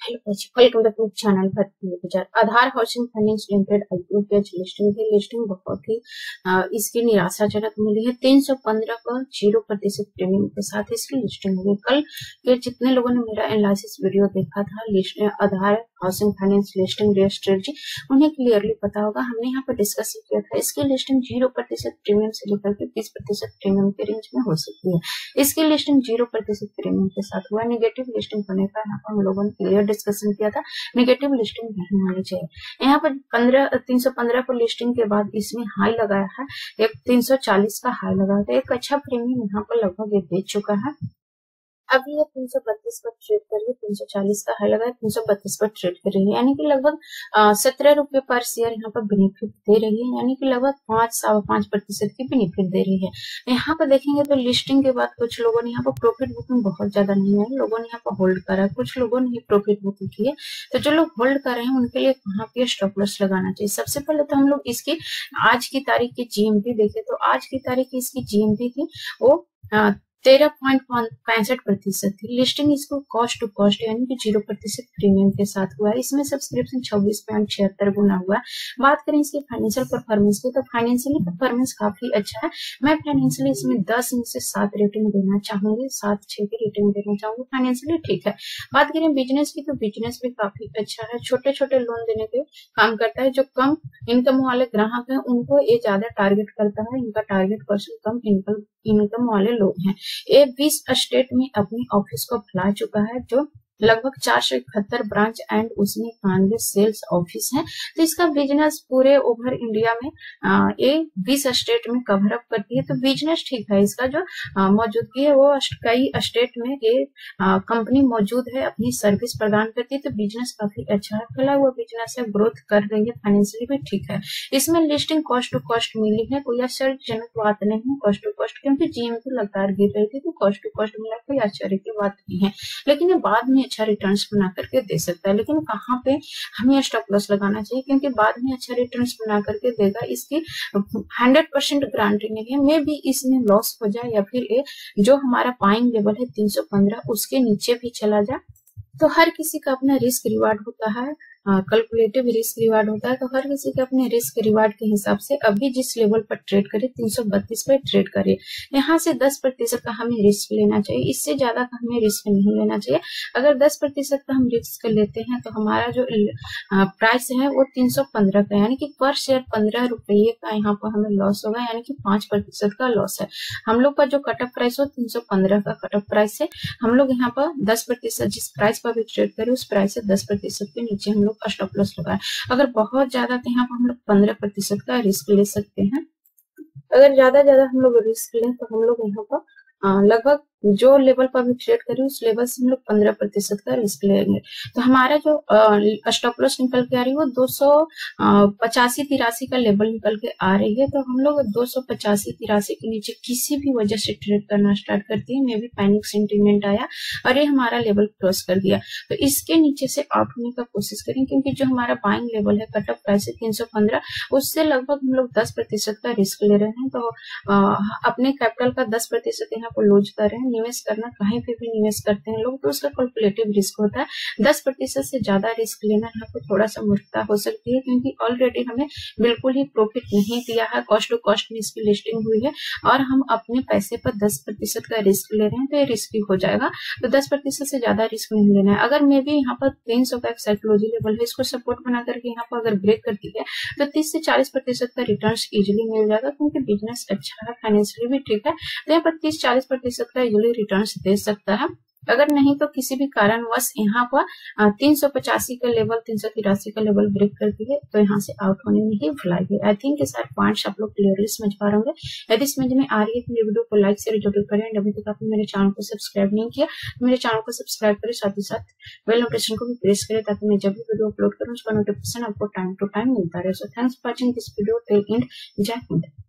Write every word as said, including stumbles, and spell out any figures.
Hello welcome back to channel पर Aadhar housing finance limited IPO listing की listing बहुत ही आ, इसकी निराशाजनक मिली है। तीन सौ पंद्रह का जीरो प्रतिशत प्रीमियम के साथ इसकी लिस्टिंग हुई। कल के जितने लोगों ने मेरा एनालिसिस वीडियो देखा था list Aadhar housing finance listing strategy, उन्हें क्लियरली पता होगा। हमने यहाँ पर डिस्कस किया था इसकी लिस्टिंग जीरो प्रतिशत प्रीमियम से लेकर के तीस प्रतिशत प्रीमियम के रेंज में हो सकती है। इसकी लिस्टिंग जीरो प्रतिशत प्रीमियम के साथ हुआ। नेगेटिव लिस्टिंग होने का यहाँ पर हम लोगों ने क्लियर डिस्कशन किया था। नेगेटिव लिस्टिंग नहीं होनी चाहिए। यहाँ पर पंद्रह तीन सौ पंद्रह को लिस्टिंग के बाद इसमें हाई लगाया है, एक तीन सौ चालीस का हाई लगाया था। एक अच्छा प्रीमियम यहाँ पर लगभग ये बेच चुका है। अभी ये तीन सौ बत्तीस पर ट्रेड कर रही है, तीन सौ चालीस का हाई लगाया, तीन सौ बत्तीस पर ट्रेड कर रही है, यानी कि लगभग सत्रह रुपए पर शेयर यहाँ पर बेनिफिट दे रही है, यानी कि लगभग पांच सवा पांच प्रतिशत की बेनिफिट दे रही है। यहाँ पर देखेंगे तो लिस्टिंग के बाद कुछ लोगों ने यहाँ पर प्रॉफिट बुकिंग बहुत ज्यादा नहीं है, लोगों ने यहाँ पर होल्ड करा है, कुछ लोगों ने प्रॉफिट बुकिंग की है। तो जो लोग होल्ड कर रहे हैं उनके लिए कहाँ पे स्टॉप लॉस लगाना चाहिए। सबसे पहले तो हम लोग इसकी आज की तारीख की जीएमपी देखे तो आज की तारीख की इसकी जीएमपी थी वो तेरह पॉइंट पैंसठ प्रतिशत थी। लिस्टिंग इसको कॉस्ट टू कॉस्ट यानी कि जीरो प्रतिशत प्रीमियम के साथ हुआ है। इसमें सब्सक्रिप्शन छब्बीस पॉइंट छिहत्तर गुना हुआ है। बात करें इसकी फाइनेंशियल परफॉर्मेंस की तो फाइनेंशियली परफॉर्मेंस काफी अच्छा है। मैं फाइनेंशियली इसमें दस में से सात रेटिंग देना चाहूंगी, सात छह की रेटिंग देना चाहूंगी। फाइनेंशियली ठीक है। बात करें बिजनेस की तो बिजनेस भी काफी अच्छा है। छोटे छोटे लोन देने के काम करता है। जो कम इनकम वाले ग्राहक है उनको ये ज्यादा टारगेट करता है। इनका टारगेट पर्सन कम इनकम इनकम वाले लोग हैं। ये बीस स्टेट में अपनी ऑफिस को फैला चुका है, जो लगभग चार सौ इकहत्तर ब्रांच एंड उसमें इक्यानवे सेल्स ऑफिस हैं। तो इसका बिजनेस पूरे ओवर इंडिया में आ, ये बीस स्टेट में कवर अप करती है। तो बिजनेस ठीक है। इसका जो मौजूदगी है वो कई स्टेट में ये कंपनी मौजूद है, अपनी सर्विस प्रदान करती है। तो बिजनेस काफी अच्छा है, फैला हुआ बिजनेस है, ग्रोथ कर रही है, फाइनेंशियली भी ठीक है। इसमें लिस्टिंग कॉस्ट टू कॉस्ट मिली है, कोई आश्चर्यजनक बात नहीं है कॉस्ट टू कॉस्ट, क्योंकि जीएमपी लगातार गिर रही थी तो कॉस्ट टू कॉस्ट मिला, कोई आश्चर्य की बात नहीं है। लेकिन ये बाद में अच्छा रिटर्न्स बना करके दे सकता है। लेकिन कहाँ पे हमें स्टॉप लॉस लगाना चाहिए, क्योंकि बाद में अच्छा रिटर्न्स बना करके देगा, इसकी हंड्रेड परसेंट गारंटी नहीं है। मे भी इसमें लॉस हो जाए या फिर ये जो हमारा बाइंग लेवल है तीन सौ पंद्रह उसके नीचे भी चला जाए। तो हर किसी का अपना रिस्क रिवार्ड होता है, कैलकुलेटिव रिस्क रिवार्ड होता है। तो हर किसी के अपने रिस्क रिवार्ड के हिसाब से अभी जिस लेवल पर ट्रेड करे तीन सौ बत्तीस पर ट्रेड करे, यहाँ से दस प्रतिशत का हमें रिस्क लेना चाहिए, इससे ज्यादा का हमें रिस्क नहीं लेना चाहिए। अगर दस प्रतिशत का हम रिस्क लेते हैं तो हमारा जो प्राइस है वो तीन सौ पंद्रह का, यानी कि पर शेयर पंद्रह रुपये का यहाँ पर हमें लॉस होगा, यानी कि पांच प्रतिशत का लॉस है। हम लोग का जो कट ऑफ प्राइस हो तीन सौ पंद्रह का कट ऑफ प्राइस है। हम लोग यहाँ पर दस प्रतिशत जिस प्राइस पर भी ट्रेड करें उस प्राइस से दस प्रतिशत के नीचे हम लोग स्टॉप लॉस लगाए। अगर बहुत ज्यादा तो यहाँ पर हम लोग पंद्रह प्रतिशत का रिस्क ले सकते हैं। अगर ज्यादा ज्यादा हम लोग रिस्क लें तो हम लोग यहाँ पर लगभग जो लेवल पर भी ट्रेड करें उस लेवल से हम लोग पंद्रह प्रतिशत का रिस्क लेंगे। तो हमारा जो स्टॉप लॉस निकल के आ रही है वो दो सौ पचासी तिरासी का लेवल निकल के आ रही है। तो हम लोग दो सौ पचासी तिरासी के नीचे किसी भी वजह से ट्रेड करना स्टार्ट करते हैं, मे भी पैनिक सेंटीमेंट आया और ये हमारा लेवल क्रॉस कर दिया, तो इसके नीचे से आउट होने का कोशिश करें, क्योंकि जो हमारा बाइंग लेवल है कट ऑफ प्राइस है तीन सौ पंद्रह, उससे लगभग हम लोग दस प्रतिशत का रिस्क ले रहे हैं। तो आ, अपने कैपिटल का दस प्रतिशत यहाँ पर लूज कर रहे हैं। निवेश करना कहीं पे भी निवेश करते हैं लोग तो उसका कैलकुलेटिव रिस्क होता है। दस प्रतिशत से ज्यादा रिस्क लेना यहाँ पे थोड़ा सा मूर्खता हो सकती है, क्योंकि ऑलरेडी हमें बिल्कुल ही प्रॉफिट नहीं दिया है, कॉस्ट टू कॉस्ट में इसकी लिस्टिंग हुई है और हम अपने पैसे पर दस प्रतिशत का रिस्क ले रहे हैं, तो ये रिस्की हो जाएगा। तो दस प्रतिशत से ज्यादा रिस्क नहीं लेना है। अगर मे भी यहाँ पर तीन सौ का एक साइकोलॉजी लेवल है, इसको सपोर्ट बना करके यहाँ पर अगर ब्रेक करती है तो तीस से चालीस प्रतिशत का रिटर्न इजिली मिल जाएगा, क्योंकि बिजनेस अच्छा है, फाइनेंशियली भी ठीक है। तो यहाँ पर तीस चालीस प्रतिशत का इजिली रिटर्न्स दे सकता है। अगर नहीं तो किसी भी कारणवश यहाँ पर तीन सौ पचासी का लेवल तीन सौ तिरासी का लेवल ब्रेक करती है तो यहाँ से आउट होने में ही भलाई है। आई थिंक सारे पॉइंट्स आप लोग क्लियरली समझ पा रहे होंगे। यदि समझ में आ रही है तो मेरे वीडियो को लाइक शेयर जरूर करें। अभी तक आपने मेरे चैनल को सब्सक्राइब नहीं किया तो मेरे चैनल को सब्सक्राइब करें, साथ ही साथ बेल नोटिफिकेशन को भी प्रेस करें, ताकि मैं जब भी वीडियो अपलोड करूँ उसका नोटिफिकेशन आपको टाइम टू टाइम मिलता रहे। So thanks for watching this video till end. जय हिंद।